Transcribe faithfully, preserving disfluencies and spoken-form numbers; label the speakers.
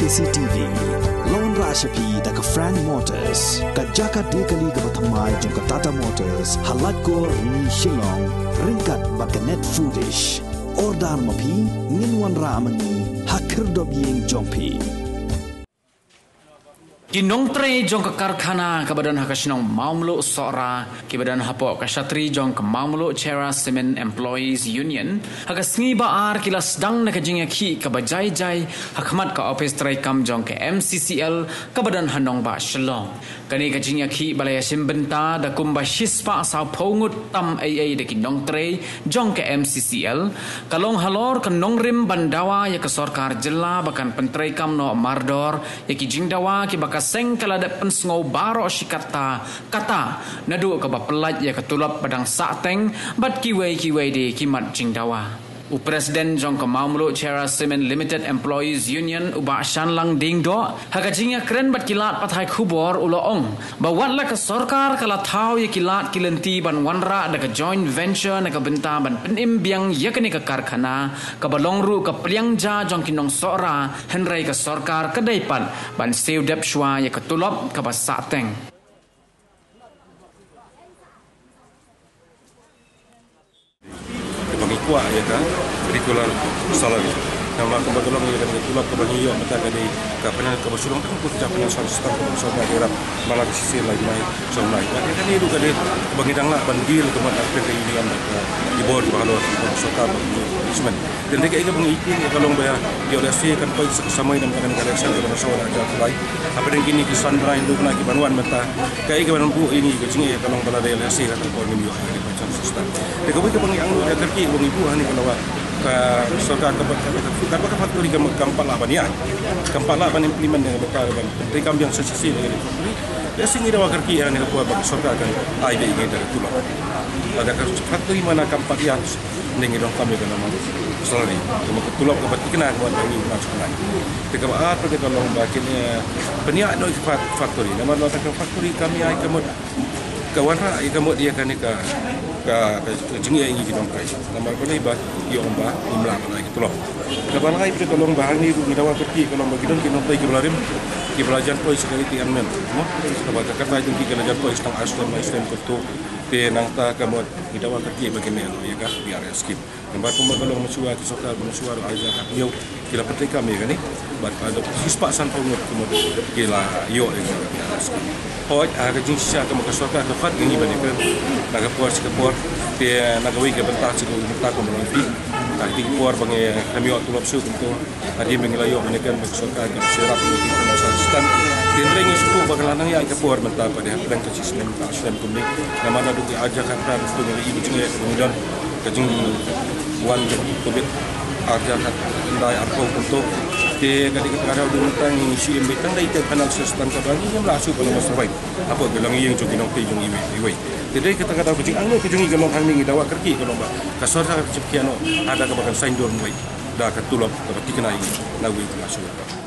Speaker 1: K C T V Lawan Rashapi da ka Frank Motors ka Jaka Dekali ka Bathamai jong ka Tata Motors halat ko ni Shillong ringkat bakanet foodish Ordan mapi nginwan ramani hakir dob yeng jongpi
Speaker 2: Kinong tre jong ke karkhana ke badan hakasinong maumlo sora ke badan hapo kasatri jong ke maumlo Chera Cement Employees Union hakas ngi baar kilas dang na kajing ki ke bajai jai hakmat ka office trai kam jong ke M C C L ke badan hanong ba shalong kani kajing ki balaya simbenta da kumba shispa sa pongut tam A A de kinong tre jong ke M C C L kalong halor ke nongrim bandawa ya ke sorkar jela bakan pentrai kam no mardor ya ki jingdawa ki bakas seng kalada pensngau baro shikata kata nadu ke bapelat ya ketulap padang sateng bat kiwei kiwei di kimat jingdawa u presiden jong ke maumlo Chera Cement Limited Employees Union uba shanlang dingdo hagajingya keren bat kilat pathai khubor uloong bawat la ke sorkar kala thau ya kilat kilenti ban wanra da ke joint venture na ke benta ban penim biang ya kene ke karkhana ke balongru ke pliangja jong kinong sora henrai ke sorkar ke daipan ban seu dep shwa ya ke tulop ke basateng
Speaker 3: kuat ya kan curricular salary nama kebetulan ya kan tulak ke bagi yo mata kali kapan ke basulong kan pun capai seratus tahun ke sana kira malah di sisi lain mai sama lain kan ini juga deh bagi danglah bandil ke mana ke ini kan di bawah kalau sota semen dan mereka ini mengikin kalau bayar dia oleh si kan kau sama dengan negara saya ke sana aja lain apa dengan kini kisan lain tu nak kibanuan mata kayak kibanuan bu ini kecil kalau bala dia oleh si kan kau ini yo macam susah dia kau itu pengiang dia terki bang ibu hani kalau ke sorga ke ke ke faktori ke kampal laban ya kampal laban implement dengan bekal kan rekam yang sesisi dengan itu ya sini dah wakar ki yang buat bagi sorga kan ai dei ini dari tulah ada faktori mana kampal yang dengan dong kami kan nama salary cuma ketulap ke batik kena buat ini macam lain dekat apa kita kalau bagiannya peniak no faktori nama lo tak faktori kami ai kamu kawan ra ai kamu dia kan ke ke jengi yang ingin kita nama ko ni ba iyo ba umlah lagi tu loh kapan lagi kita tolong bahan ni di dawa kerti kalau bagi don kita play kiblarim kiblajan poi sekali tian men mo sebab kata itu kita belajar poi setang aslam aslam kutu te nangta kamu di dawa kerti bagi men ya kah biar skip nampak pun kalau mesuai kisah mesuai aja yo kita petik kami kan ni buat ada hispa san pun kemudian gila yo itu Hoi, agak jenis siapa kamu kesukaan tempat ini balik kan, naga puar sih puar, dia naga wih ke bentar sih bentar kamu lagi, tadi puar bangi kami waktu lapsu tentu, hari mengilayo menekan kesukaan yang serap untuk kita masalah dan rengi suku bagaimana ya ke puar bentar pada plan kecil aslam kami, nama nado diajak kan untuk menjadi ibu cengek kemudian kejeng wan covid ajak ndai arko untuk dia ketika ada di mentang ini si embetang dah itu kanal sistem kabagi yang langsung kalau masuk baik apa bilang yang jogi nong pejung iwe iwe jadi kita kata kucing anglo kejungi kalau kami ini dawa kerki kalau mbak kasar sangat cekiano ada kebakan sign door baik dah ketulap ketika naik nawi langsung